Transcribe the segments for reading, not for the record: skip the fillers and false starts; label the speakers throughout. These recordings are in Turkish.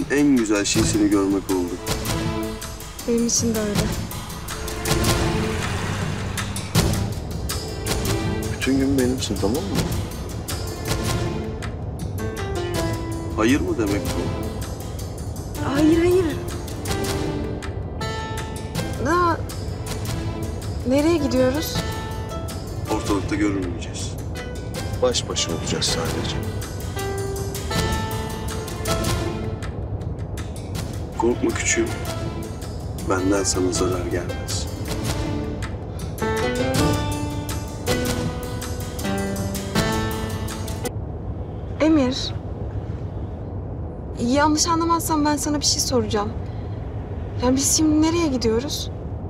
Speaker 1: için en güzel şey seni görmek oldu.
Speaker 2: Benim için de öyle.
Speaker 1: Bütün gün benimsin, tamam mı? Hayır mı demek bu?
Speaker 2: Hayır, hayır. Daha nereye gidiyoruz?
Speaker 1: Ortalıkta görünmeyeceğiz. Baş başa olacağız sadece. Korkma küçüğüm. Benden sana zarar gelmez.
Speaker 2: Emir. Yanlış anlamazsan ben sana bir şey soracağım. Yani biz şimdi nereye gidiyoruz?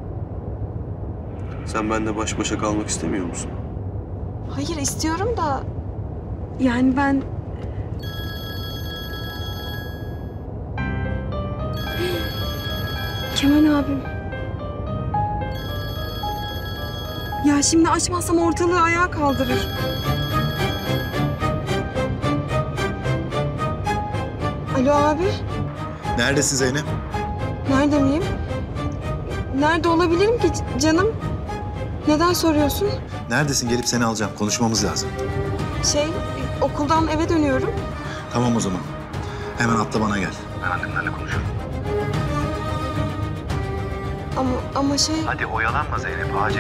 Speaker 1: Sen benimle baş başa kalmak istemiyor musun?
Speaker 2: Hayır, istiyorum da... Yani ben... Kemal abim. Ya şimdi açmazsam ortalığı ayağa kaldırır. Alo abi.
Speaker 3: Neredesin Zeynep?
Speaker 2: Nerede miyim? Nerede olabilirim ki canım? Neden soruyorsun?
Speaker 3: Neredesin? Gelip seni alacağım. Konuşmamız lazım.
Speaker 2: Okuldan eve dönüyorum.
Speaker 3: Tamam o zaman. Hemen atla bana gel. Ben annemlerle konuşurum.
Speaker 2: Ama
Speaker 3: Hadi oyalanma Zeynep, acil.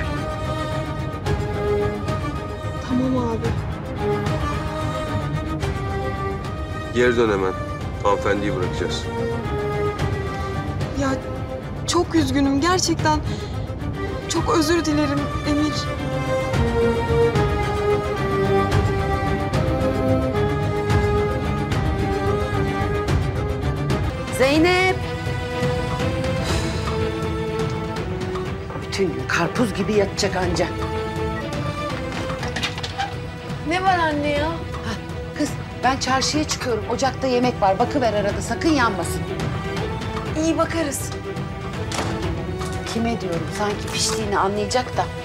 Speaker 2: Tamam abi.
Speaker 1: Geri dön hemen. Hanımefendiyi bırakacağız.
Speaker 2: Ya çok üzgünüm gerçekten. Çok özür dilerim Emir.
Speaker 4: Zeynep. Bütün gün karpuz gibi yatacak anca.
Speaker 2: Ne var anne ya?
Speaker 4: Kız ben çarşıya çıkıyorum. Ocakta yemek var. Bakıver arada sakın yanmasın.
Speaker 2: İyi bakarız.
Speaker 4: Kime diyorum sanki piştiğini anlayacak da.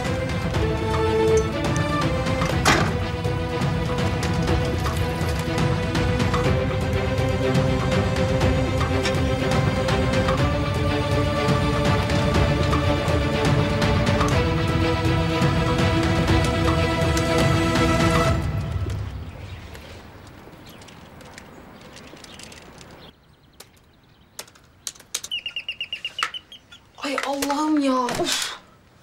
Speaker 2: Ay Allah'ım ya. Of.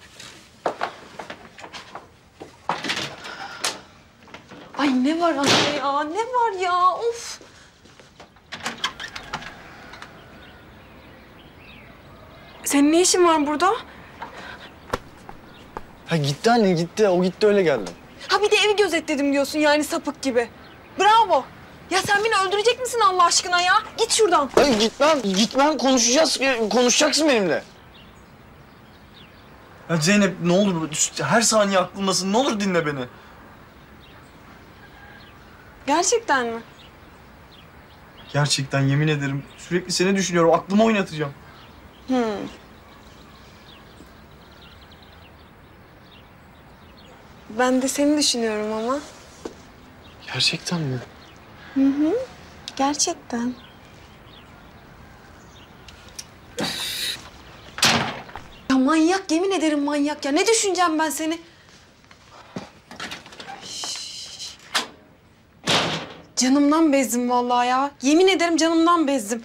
Speaker 2: Ay ne var anne ya? Ne var ya? Of. Senin ne işin var burada?
Speaker 5: Ha gitti anne gitti. O gitti öyle geldi.
Speaker 2: Ha bir de evi gözetledim diyorsun yani sapık gibi. Bravo. Ya sen beni öldürecek misin Allah aşkına ya? Git şuradan.
Speaker 5: Hayır gitmem. Gitmem. Konuşacağız. Konuşacaksın benimle. Ya Zeynep ne olur her saniye aklımdasın. Ne olur dinle beni.
Speaker 2: Gerçekten mi?
Speaker 5: Gerçekten yemin ederim sürekli seni düşünüyorum. Aklımı oynatacağım.
Speaker 2: Ben de seni düşünüyorum ama.
Speaker 5: Gerçekten mi?
Speaker 2: Gerçekten. Ya manyak, yemin ederim manyak ya. Ne düşüneceğim ben seni? Canımdan bezdim vallahi ya. Yemin ederim canımdan bezdim.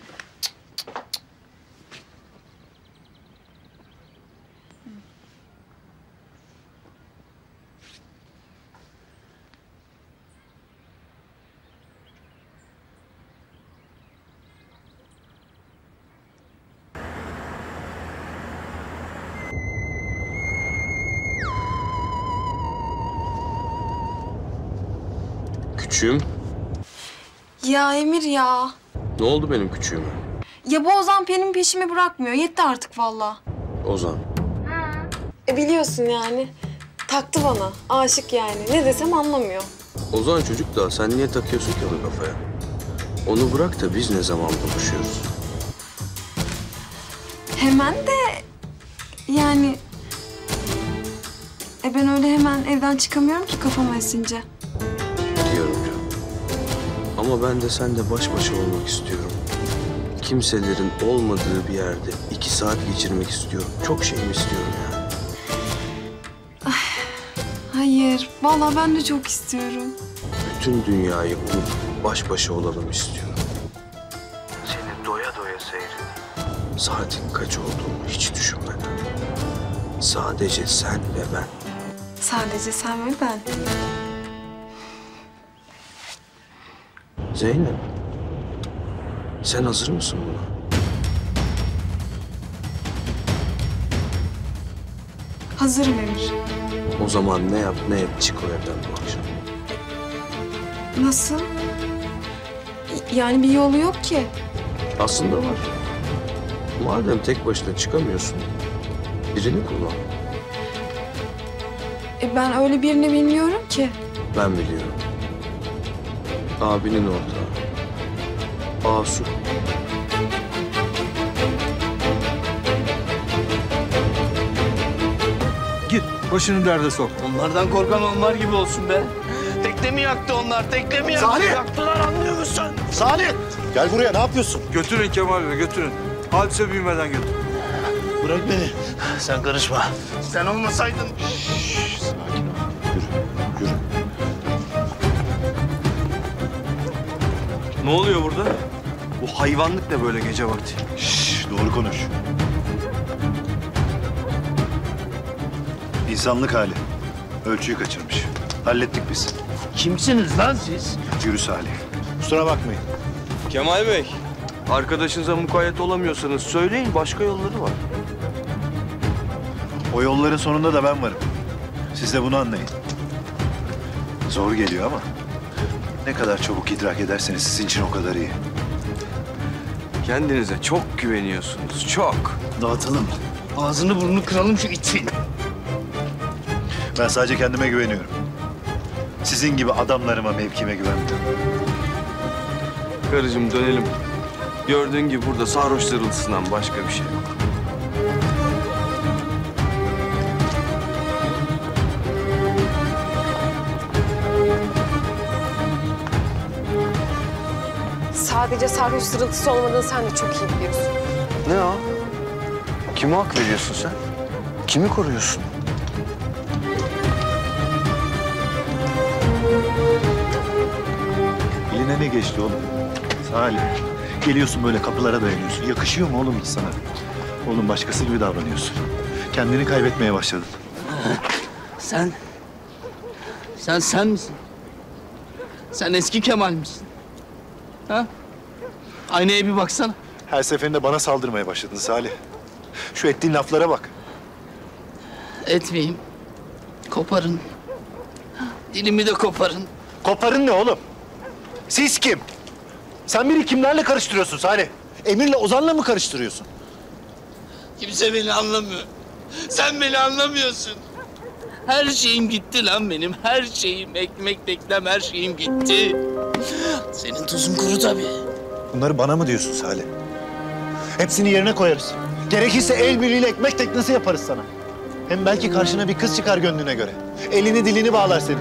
Speaker 1: Küçüğüm.
Speaker 2: Ya Emir ya.
Speaker 1: Ne oldu benim küçüğüme?
Speaker 2: Ya bu Ozan benim peşimi bırakmıyor. Yetti artık vallahi.
Speaker 1: Ozan.
Speaker 2: Biliyorsun yani. Taktı bana. Aşık yani. Ne desem anlamıyor.
Speaker 1: Ozan çocuk da sen niye takıyorsun ki onu kafaya? Onu bırak da biz ne zaman buluşuyoruz?
Speaker 2: Hemen de yani... ben öyle hemen evden çıkamıyorum ki kafama esince.
Speaker 1: Diyorum canım. Ama ben de seninle baş başa olmak istiyorum. kimselerin olmadığı bir yerde 2 saat geçirmek istiyorum. Çok şey mi istiyorum yani?
Speaker 2: Hayır, vallahi ben de çok istiyorum.
Speaker 1: Bütün dünyayı unutup baş başa olalım istiyorum. Seni doya doya seyredeyim. Saatin kaç olduğunu hiç düşünmeden. Sadece sen ve ben.
Speaker 2: Sadece sen ve ben.
Speaker 1: Zeynep, sen hazır mısın buna?
Speaker 2: Hazırım Emir.
Speaker 1: O zaman ne yap ne et çık o evden bu akşam.
Speaker 2: Nasıl? Yani bir yolu yok ki.
Speaker 1: Aslında var. Madem tek başına çıkamıyorsun, birini kullan.
Speaker 2: Ben öyle birini bilmiyorum ki.
Speaker 1: Ben biliyorum. Abinin ortağı. Asu.
Speaker 6: Git başını derde sok.
Speaker 5: Onlardan korkan onlar gibi olsun be. Teknemi yaktı onlar, teknemi yaktı.
Speaker 3: Salih!
Speaker 5: Yaktılar, anlıyor musun?
Speaker 3: Salih! Gel buraya, ne yapıyorsun?
Speaker 6: Götürün Kemal Bey götürün. Hadise büyümeden götürün.
Speaker 5: Bırak beni. Sen karışma. Sen olmasaydın.
Speaker 3: Sakin ol. Yürü, yürü.
Speaker 5: Ne oluyor burada? Bu hayvanlık ne böyle gece vakti?
Speaker 3: Doğru konuş. İnsanlık hali. Ölçüyü kaçırmış. Hallettik biz.
Speaker 5: Kimsiniz lan siz?
Speaker 3: Yürü Salih. Kusura bakmayın.
Speaker 1: Kemal Bey, arkadaşınıza mukayyet olamıyorsanız söyleyin, başka yolları var.
Speaker 3: O yolların sonunda da ben varım. Siz de bunu anlayın. Zor geliyor ama ne kadar çabuk idrak ederseniz sizin için o kadar iyi.
Speaker 1: Kendinize çok güveniyorsunuz, çok.
Speaker 5: Dağıtalım. Ağzını burnunu kıralım şu itin.
Speaker 3: Ben sadece kendime güveniyorum. Sizin gibi adamlarıma, mevkime güvenmiyorum.
Speaker 1: Karıcığım dönelim. Gördüğün gibi burada sarhoş zırıltısından başka bir şey yok.
Speaker 7: Sadece sarhoş sırıltısı olmadığını sen de çok iyi biliyorsun.
Speaker 1: Ne o? Kime hak veriyorsun sen? Kimi koruyorsun?
Speaker 3: Eline ne geçti oğlum? Salih. Geliyorsun böyle kapılara dayanıyorsun. Yakışıyor mu oğlum hiç sana? Oğlum başkası gibi davranıyorsun. Kendini kaybetmeye başladın.
Speaker 8: Sen misin? Sen eski Kemal misin? Ha? Aynaya bir baksana.
Speaker 3: Her seferinde bana saldırmaya başladın Salih. Şu ettiğin laflara bak.
Speaker 8: Etmeyeyim. Koparın. Dilimi de koparın.
Speaker 3: Koparın ne oğlum? Siz kim? Sen beni kimlerle karıştırıyorsun Salih? Emir'le Ozan'la mı karıştırıyorsun?
Speaker 8: Kimse beni anlamıyor. Sen beni anlamıyorsun. Her şeyim gitti lan benim. Her şeyim, ekmek teklem, her şeyim gitti. Senin tuzun kuru tabii.
Speaker 3: Bunları bana mı diyorsun Salih? Hepsini yerine koyarız. Gerekirse el birliğiyle ekmek teknesi yaparız sana. Hem belki karşına bir kız çıkar gönlüne göre. Elini dilini bağlar senin.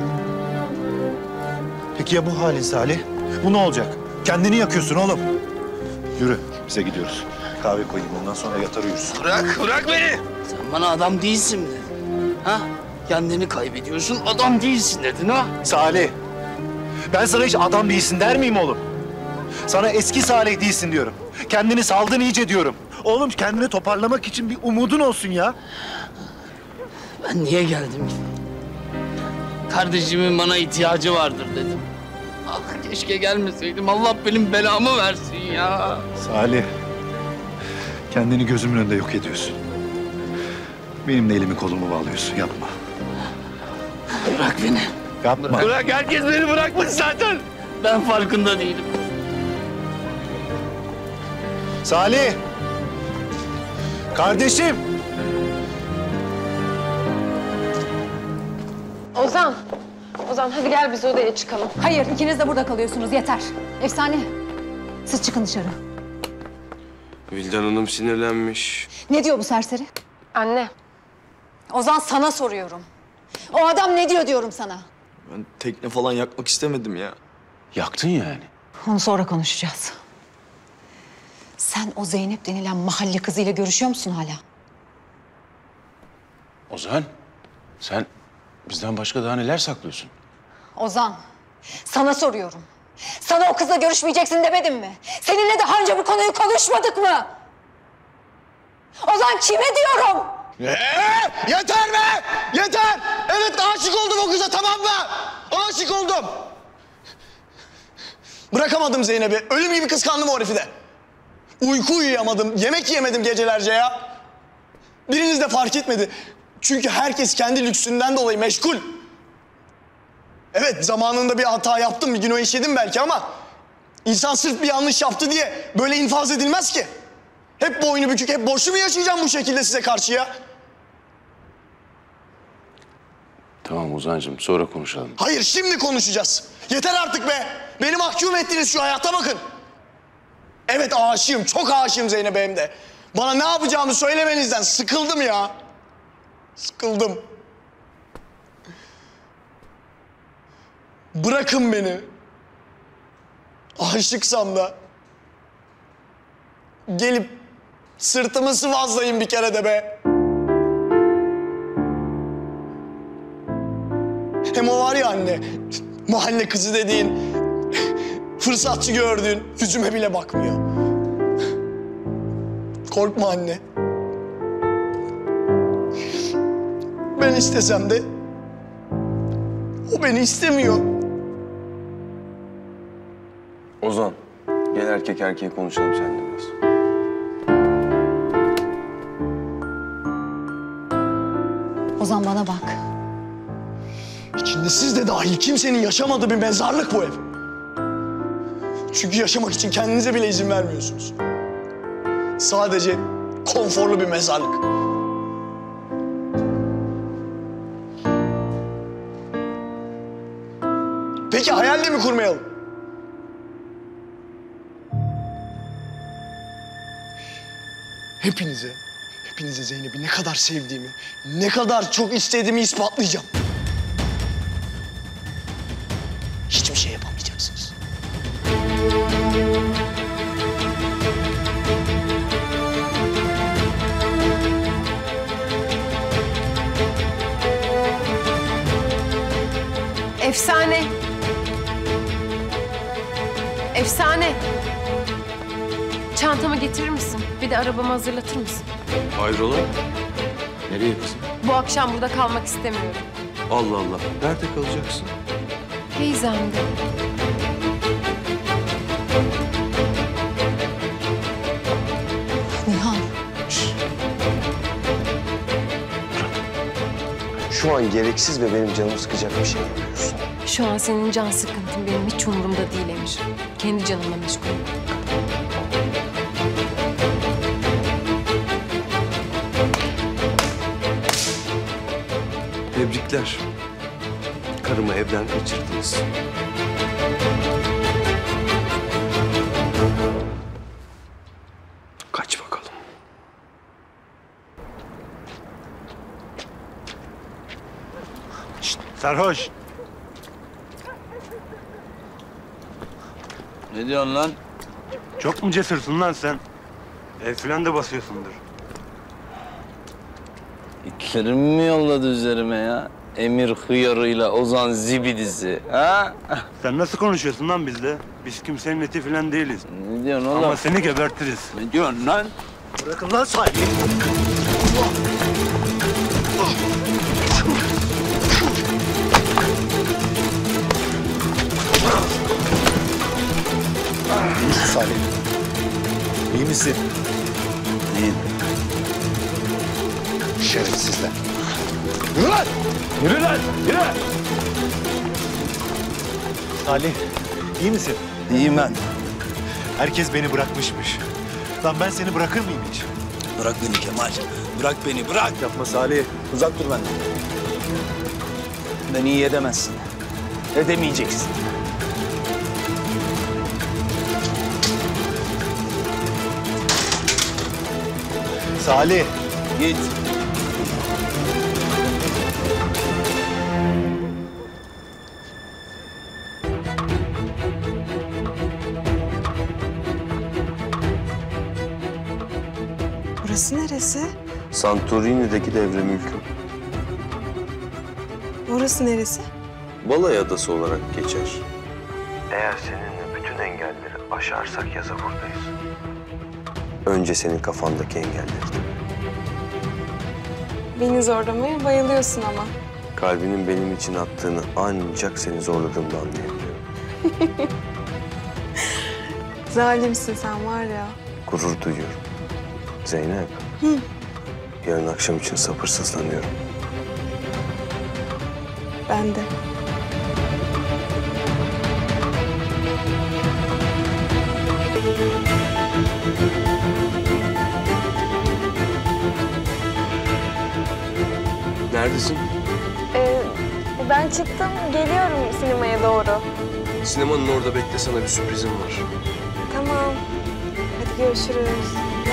Speaker 3: Peki ya bu halin Salih? Bu ne olacak? Kendini yakıyorsun oğlum. Yürü, bize gidiyoruz. Kahve koyayım, ondan sonra yatar uyursun.
Speaker 8: Bırak beni. Sen bana adam değilsin dedin. Ha? Kendini kaybediyorsun, adam değilsin dedin ha?
Speaker 3: Salih, ben sana hiç adam değilsin der miyim oğlum? Sana eski Salih değilsin diyorum. Kendini saldın iyice diyorum. Oğlum kendini toparlamak için bir umudun olsun ya.
Speaker 8: Ben niye geldim ki? Kardeşimin bana ihtiyacı vardır dedim. Ah keşke gelmeseydim. Allah benim belamı versin ya.
Speaker 3: Salih, kendini gözümün önünde yok ediyorsun. Benim de elimi kolumu bağlıyorsun, yapma.
Speaker 8: Bırak beni.
Speaker 3: Yapma.
Speaker 8: Bırak, herkes beni bırakmış zaten. Ben farkında değilim.
Speaker 3: Salih! Kardeşim!
Speaker 7: Ozan hadi gel biz odaya çıkalım.
Speaker 4: Hayır, ikiniz de burada kalıyorsunuz. Yeter. Efsane. Siz çıkın dışarı.
Speaker 1: Vildan Hanım sinirlenmiş.
Speaker 4: Ne diyor bu serseri?
Speaker 7: Anne.
Speaker 4: Ozan sana soruyorum. O adam ne diyor diyorum sana.
Speaker 5: Ben tekne falan yakmak istemedim ya.
Speaker 1: Yaktın yani.
Speaker 4: Onu sonra konuşacağız. Sen o Zeynep denilen mahalle kızıyla görüşüyor musun hala?
Speaker 9: Ozan, sen bizden başka daha neler saklıyorsun?
Speaker 4: Ozan, sana soruyorum. Sana o kızla görüşmeyeceksin demedim mi? Seninle daha önce bu konuyu konuşmadık mı? Ozan kime diyorum?
Speaker 3: Yeter be! Yeter! Evet aşık oldum o kıza, tamam mı? Aşık oldum. Bırakamadım Zeynep'i. Ölüm gibi kıskandım o herifi de. Uyku uyuyamadım, yemek yemedim gecelerce ya. Biriniz de fark etmedi. Çünkü herkes kendi lüksünden dolayı meşgul. Evet, zamanında bir hata yaptım, bir günah işledim belki ama... ...insan sırf bir yanlış yaptı diye böyle infaz edilmez ki. Hep boynu bükük, hep borçlu mu yaşayacağım bu şekilde size karşı ya?
Speaker 9: Tamam Ozan'cığım, sonra konuşalım.
Speaker 3: Hayır, şimdi konuşacağız. Yeter artık be! Beni mahkum ettiniz şu hayata, bakın. Evet aşığım, çok aşığım Zeynep'e hem de. Bana ne yapacağımı söylemenizden sıkıldım ya. Sıkıldım. Bırakın beni. Aşıksam da gelip sırtımı sıvazlayın bir kere de be. Hem o var ya anne, mahalle kızı dediğin, fırsatçı gördüğün, yüzüme bile bakmıyor. Korkma anne. Ben istesem de o beni istemiyor.
Speaker 1: Ozan, gel erkek erkeğe konuşalım seninle biraz.
Speaker 4: Ozan bana bak.
Speaker 3: İçinde siz de dahil kimsenin yaşamadığı bir mezarlık bu ev. Çünkü yaşamak için kendinize bile izin vermiyorsunuz. Sadece konforlu bir mezarlık. Peki hayal de mi kurmayalım? Hepinize Zeynep'i ne kadar sevdiğimi, ne kadar çok istediğimi ispatlayacağım. Hiçbir şey yapamayacaksınız.
Speaker 7: Efsane. Efsane. Çantamı getirir misin? Bir de arabamı hazırlatır mısın?
Speaker 1: Hayrola? Nereye kızım?
Speaker 7: Bu akşam burada kalmak istemiyorum.
Speaker 1: Allah Allah. Nerede kalacaksın?
Speaker 7: Teyzemde.
Speaker 4: Nihan.
Speaker 1: Şu an gereksiz ve benim canımı sıkacak bir şey yapıyorsun.
Speaker 7: Şu an senin can sıkıntın benim hiç umurumda değil Emir. Kendi canımla meşgulüm.
Speaker 1: Tebrikler. Karımı evden kaçırdınız. Kaç bakalım.
Speaker 3: Sarhoş.
Speaker 8: Ne diyorsun lan?
Speaker 10: Çok mu cesursun lan sen? El falan da basıyorsundur.
Speaker 8: İtlerim mi yolladı üzerime ya? Emir hıyarıyla Ozan zibidisi, ha?
Speaker 10: Sen nasıl konuşuyorsun lan bizle? Biz kimsenin eti falan değiliz.
Speaker 8: Ne diyorsun oğlum?
Speaker 10: Ama seni gebertiriz.
Speaker 8: Ne diyorsun lan?
Speaker 3: Bırakın lan sahibi. İyi misin Salih? İyi misin?
Speaker 8: İyiyim.
Speaker 3: Şerefsizler. Yürü lan!
Speaker 10: Yürü lan! Yürü!
Speaker 3: Salih, iyi misin?
Speaker 8: İyiyim ben.
Speaker 3: Herkes beni bırakmışmış. Lan ben seni bırakır mıyım hiç?
Speaker 8: Bırak beni Kemal. Bırak beni, bırak.
Speaker 3: Yapma Salih.
Speaker 8: Uzak dur benden. Beni iyi edemezsin. Edemeyeceksin.
Speaker 3: Salih.
Speaker 8: Git.
Speaker 2: Burası neresi?
Speaker 1: Santorini'deki devre mülküm.
Speaker 2: Orası neresi?
Speaker 1: Balay Adası olarak geçer. Eğer seninle bütün engelleri aşarsak yaza buradayız. Önce senin kafandaki engelleri.
Speaker 2: Beni zorlamaya bayılıyorsun ama.
Speaker 1: Kalbinin benim için attığını ancak seni zorladığımda anlayabiliyorum.
Speaker 2: Zalimsin sen var ya.
Speaker 1: Gurur duyuyorum. Zeynep. Yarın akşam için sabırsızlanıyorum.
Speaker 2: Ben de.
Speaker 1: Neredesin?
Speaker 2: Ben çıktım, geliyorum sinemaya doğru.
Speaker 1: Sinemanın orada bekle, sana bir sürprizim var.
Speaker 2: Tamam. Hadi görüşürüz.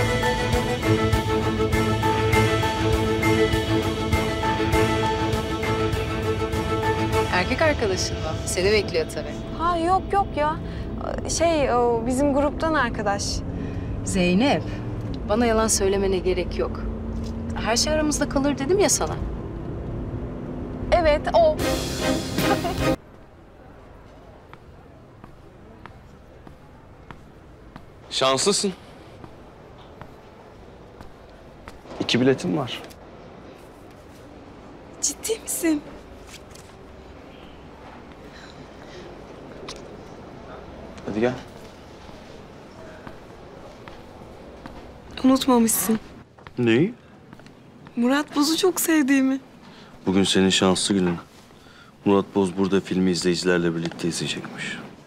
Speaker 7: Erkek arkadaşın mı? Seni bekliyor tabii.
Speaker 2: Ha yok ya. O bizim gruptan arkadaş.
Speaker 7: Zeynep, bana yalan söylemene gerek yok. Her şey aramızda kalır dedim ya sana.
Speaker 2: Evet o.
Speaker 1: Şanslısın. 2 biletim var.
Speaker 2: Ciddi misin?
Speaker 1: Hadi gel.
Speaker 2: Unutmamışsın.
Speaker 1: Neyi?
Speaker 2: Murat Boz'u çok sevdiğimi.
Speaker 1: Bugün senin şanslı günün. Murat Boz burada filmi izleyicilerle birlikte izleyecekmiş.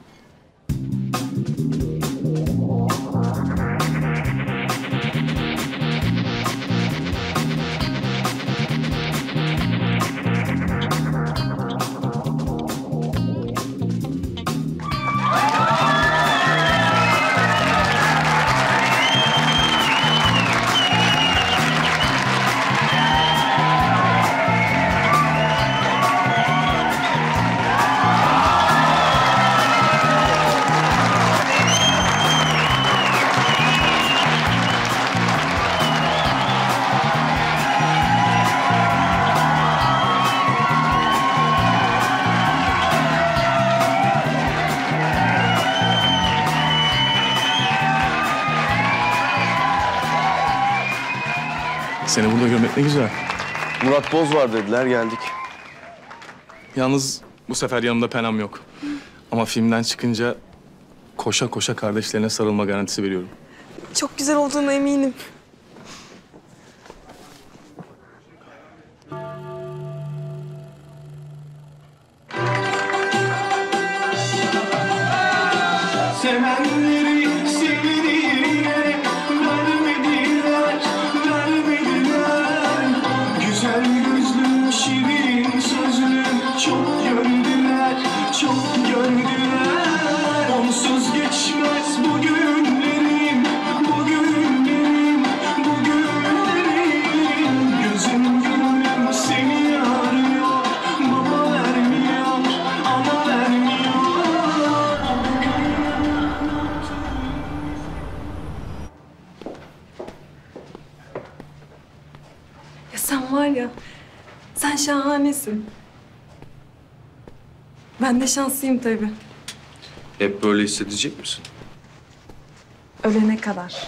Speaker 11: Seni burada görmek ne güzel.
Speaker 1: Murat Boz var dediler, geldik.
Speaker 11: Yalnız bu sefer yanımda penam yok. Ama filmden çıkınca koşa koşa kardeşlerine sarılma garantisi veriyorum.
Speaker 2: Çok güzel olduğuna eminim.
Speaker 12: Sevenleri sevdiğine vermediler, vermediler. Güzel gözlüm, şirin sözlüm çok gördüler, çok gördüler. Onsuz geçmez bu günlerim, bu günlerim, bu günlerim. Gözüm gönlüm seni arıyor, baba vermiyor, ana vermiyor.
Speaker 2: Ya sen var ya, sen şahanesin. Ben de şanslıyım tabii.
Speaker 1: Hep böyle hissedecek misin?
Speaker 2: Ölene kadar.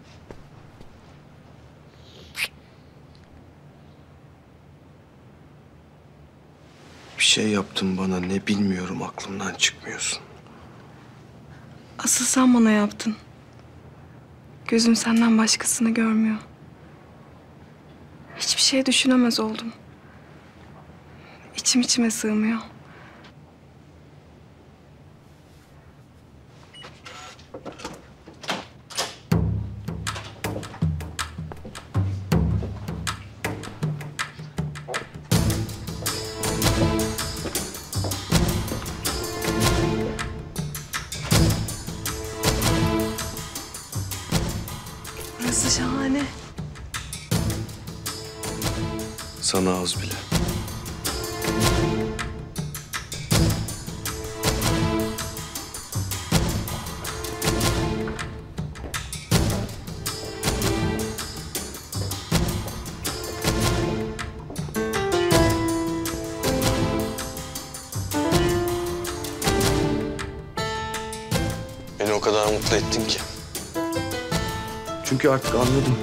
Speaker 1: Bir şey yaptın bana, ne bilmiyorum, aklımdan çıkmıyorsun.
Speaker 2: Asıl sen bana yaptın. Gözüm senden başkasını görmüyor. Hiçbir şey düşünemez oldum. İçim içime sığmıyor. Burası şahane.
Speaker 1: Sana az bile. mutlu ettin ki? Çünkü artık anladım.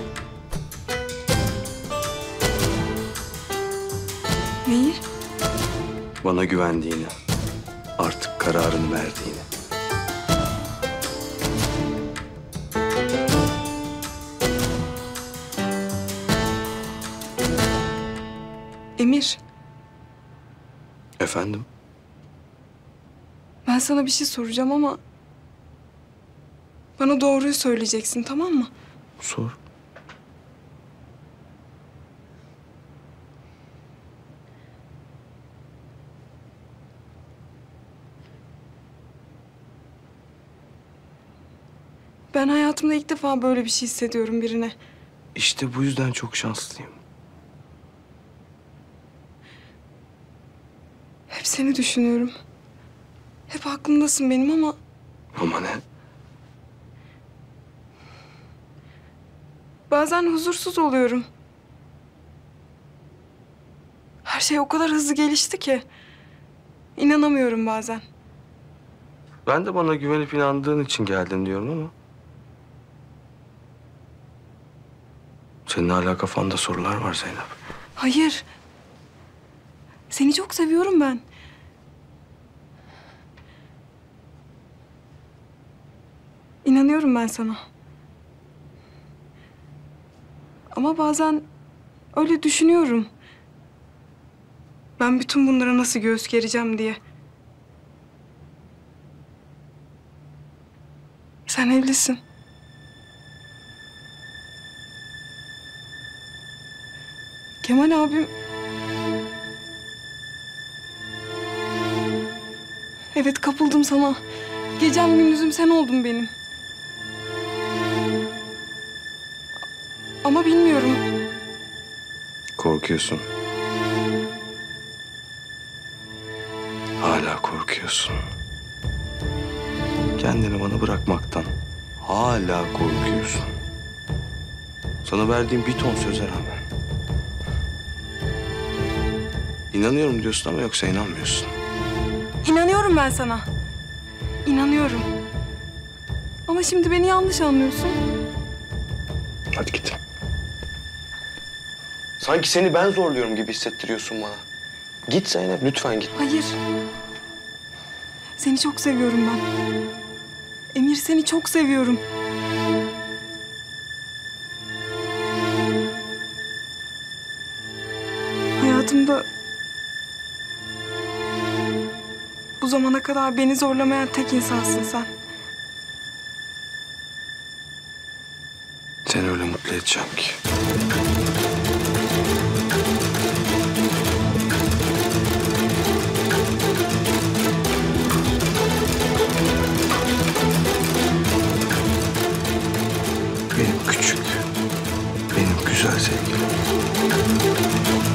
Speaker 2: Neyi?
Speaker 1: Bana güvendiğini, artık kararını verdiğini.
Speaker 2: Emir,
Speaker 1: Efendim?
Speaker 2: ben sana bir şey soracağım ama... bana doğruyu söyleyeceksin, tamam mı?
Speaker 1: Sor.
Speaker 2: Ben hayatımda ilk defa böyle bir şey hissediyorum birine.
Speaker 1: İşte bu yüzden çok şanslıyım.
Speaker 2: Hep seni düşünüyorum. Hep aklımdasın benim ama...
Speaker 1: Ama ne?
Speaker 2: bazen huzursuz oluyorum. Her şey o kadar hızlı gelişti ki. İnanamıyorum bazen.
Speaker 1: Ben de bana güvenip inandığın için geldin diyorum ama... senin hala kafanda sorular var Zeynep.
Speaker 2: Hayır. Seni çok seviyorum ben. İnanıyorum ben sana. Ama bazen öyle düşünüyorum. Ben bütün bunlara nasıl göğüs gereceğim diye. Sen evlisin. Kemal abim... evet, kapıldım sana. Gecem gündüzüm sen oldun benim. Ama bilmiyorum.
Speaker 1: Korkuyorsun. Hala korkuyorsun. Kendini bana bırakmaktan hala korkuyorsun. Sana verdiğim bir ton söze rağmen. İnanıyorum diyorsun ama yoksa inanmıyorsun.
Speaker 2: İnanıyorum ben sana. İnanıyorum. Ama şimdi beni yanlış anlıyorsun.
Speaker 1: Hadi git. Sanki seni ben zorluyorum gibi hissettiriyorsun bana. Git Zeynep, lütfen git.
Speaker 2: Hayır. Seni çok seviyorum ben. Emir, seni çok seviyorum. Hayatımda bu zamana kadar beni zorlamayan tek insansın sen.
Speaker 1: Seni öyle mutlu edeceğim ki. Benim küçük, benim güzel sevgilim.